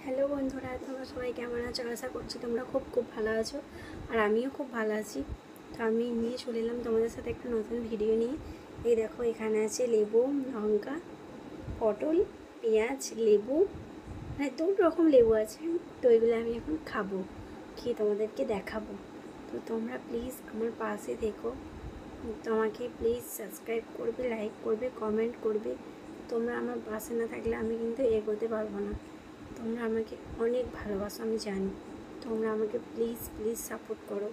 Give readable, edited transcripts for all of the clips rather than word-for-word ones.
Hello বন্ধুরা, তোমরা সবাই কেমন আছো? আশা করছি তোমরা খুব ভালো আছো, আর আমিও খুব ভালো আছি। তো আমি নিয়ে চলে এলাম তোমাদের সাথে একটা নতুন ভিডিও নিয়ে। এই দেখো, এখানে আছে লেবু, লঙ্কা, পটল, পেঁয়াজ, লেবু, মানে 2 রকম লেবু আছে। তো এগুলো আমি এখন খাবো, খেয়ে তোমাদেরকে দেখাবো। তো তোমরা প্লিজ আমার পাশে থেকো, তোমাকে প্লিজ সাবস্ক্রাইব করবে, লাইক করবে, কমেন্ট করবে। তোমরা আমার পাশে না থাকলে আমি কিন্তু এগোতে পারবো না। তোমরা আমাকে অনেক ভালোবাসো, আমি জানি। তোমরা আমাকে প্লিজ সাপোর্ট করো,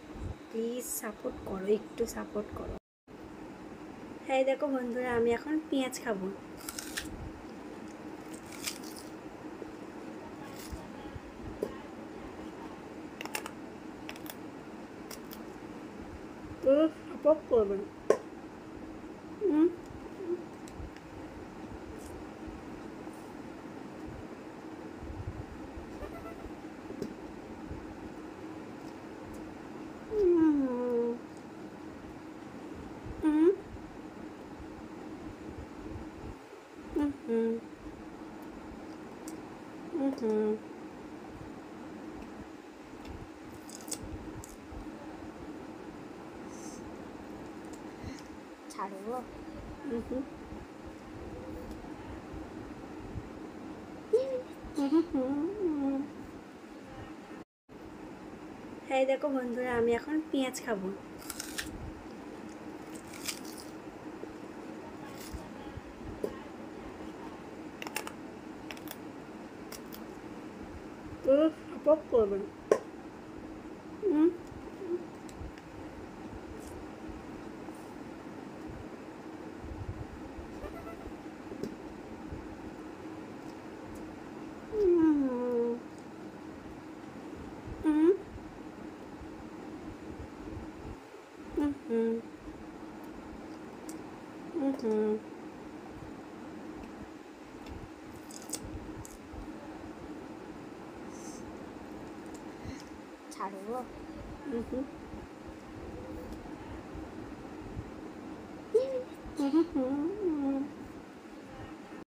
একটু সাপোর্ট করো। হ্যাঁ দেখো বন্ধুরা, আমি এখন পেঁয়াজ খাবো। সাপোর্ট করবেন। ছাড়বো। হ্যাঁ দেখো বন্ধুরা, আমি এখন পেঁয়াজ খাবো। সাপোর্ট করবেন। ছাড়বো।